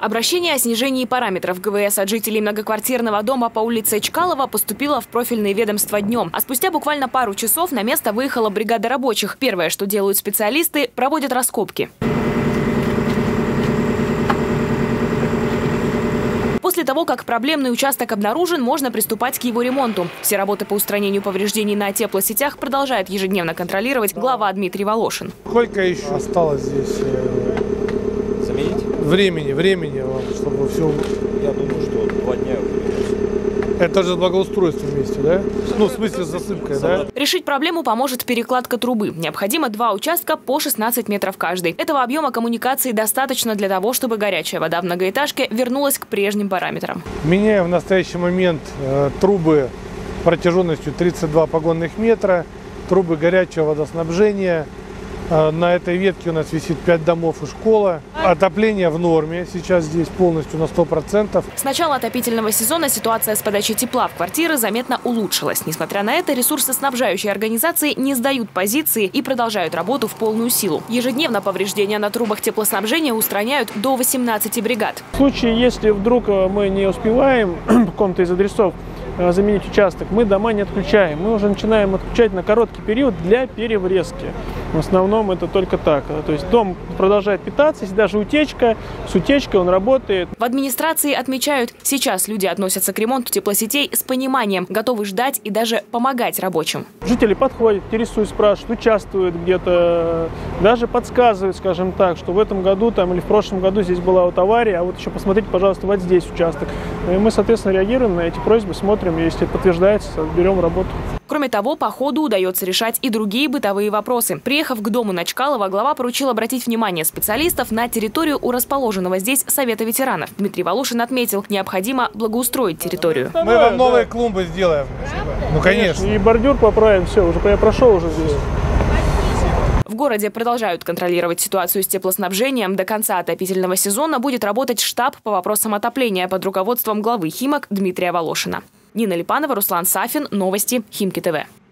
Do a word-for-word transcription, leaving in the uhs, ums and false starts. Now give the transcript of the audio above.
Обращение о снижении параметров ГВС от жителей многоквартирного дома по улице Чкалова поступило в профильные ведомства днем. А спустя буквально пару часов на место выехала бригада рабочих. Первое, что делают специалисты, проводят раскопки. После того, как проблемный участок обнаружен, можно приступать к его ремонту. Все работы по устранению повреждений на теплосетях продолжает ежедневно контролировать глава Дмитрий Волошин. Сколько еще осталось здесь заменить? Времени, времени, чтобы все... Я думаю, что два дня. Это же благоустройство вместе, да? Ну, в смысле засыпкой, да? Решить проблему поможет перекладка трубы. Необходимо два участка по шестнадцать метров каждый. Этого объема коммуникации достаточно для того, чтобы горячая вода в многоэтажке вернулась к прежним параметрам. Меняем в настоящий момент э, трубы протяженностью тридцать два погонных метра, трубы горячего водоснабжения. На этой ветке у нас висит пять домов и школа. Отопление в норме. Сейчас здесь полностью на сто процентов. С начала отопительного сезона ситуация с подачей тепла в квартиры заметно улучшилась. Несмотря на это, ресурсоснабжающие организации не сдают позиции и продолжают работу в полную силу. Ежедневно повреждения на трубах теплоснабжения устраняют до восемнадцати бригад. В случае, если вдруг мы не успеваем по какому-то из адресов заменить участок, мы дома не отключаем. Мы уже начинаем отключать на короткий период для переврезки. В основном это только так. То есть дом продолжает питаться, если даже утечка, с утечкой он работает. В администрации отмечают, сейчас люди относятся к ремонту теплосетей с пониманием, готовы ждать и даже помогать рабочим. Жители подходят, интересуют, спрашивают, участвуют где-то, даже подсказывают, скажем так, что в этом году там, или в прошлом году здесь была вот авария, а вот еще посмотрите, пожалуйста, вот здесь участок. И мы, соответственно, реагируем на эти просьбы, смотрим. Если это подтверждается, берем работу. Кроме того, по ходу удается решать и другие бытовые вопросы. Приехав к дому на Чкалова, глава поручил обратить внимание специалистов на территорию у расположенного здесь Совета ветеранов. Дмитрий Волошин отметил, необходимо благоустроить территорию. Мы вам новые клумбы сделаем. Ну, конечно. И бордюр поправим, все, уже я прошел уже здесь. В городе продолжают контролировать ситуацию с теплоснабжением. До конца отопительного сезона будет работать штаб по вопросам отопления под руководством главы Химок Дмитрия Волошина. Нина Липанова, Руслан Сафин. Новости Химки ТВ.